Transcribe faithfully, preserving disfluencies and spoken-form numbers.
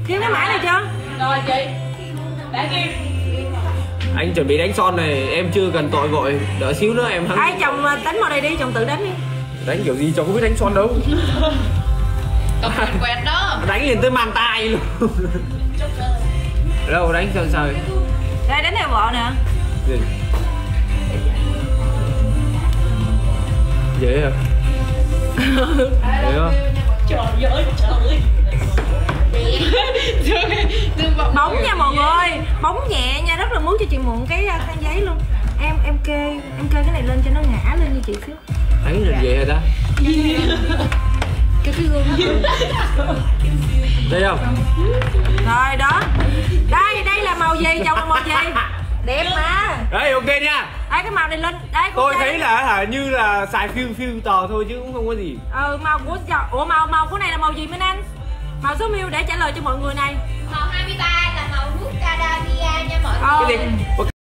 Kim cái mã này chưa? Rồi chị. Đã Kim. Anh chuẩn bị đánh son này, em chưa cần tội vội, đợi xíu nữa em thắng. Ai chồng đánh vào đây đi, chồng tự đánh đi. Đánh kiểu gì chồng có biết đánh son đâu. Cầm quẹt quẹt đó. Đánh liền tới mang tay luôn. Đâu đánh sao sao? Đây đánh theo vợ nè. Gì? Dễ à? Dễ không? Trời ơi trời. Bóng nha mọi người, bóng nhẹ nha, rất là muốn cho chị mượn cái khăn giấy luôn. Em em kê, em kê cái này lên cho nó ngã lên như chị xíu. Thấy là vậy rồi đó. Cái cái gương. Đây không? Rồi đó. Đây, đây là màu gì, chồng là màu gì? Đẹp mà. Đấy ok nha. Đây cái màu này lên. Đây Tôi thấy là hả như là xài phiêu phiêu tờ thôi chứ cũng không có gì. Ừ màu của ủa màu màu của này là màu gì Minh Anh? Màu số miêu để trả lời cho mọi người này. Màu hai mươi ba là màu nước Cadavia nha mọi người. Cái gì?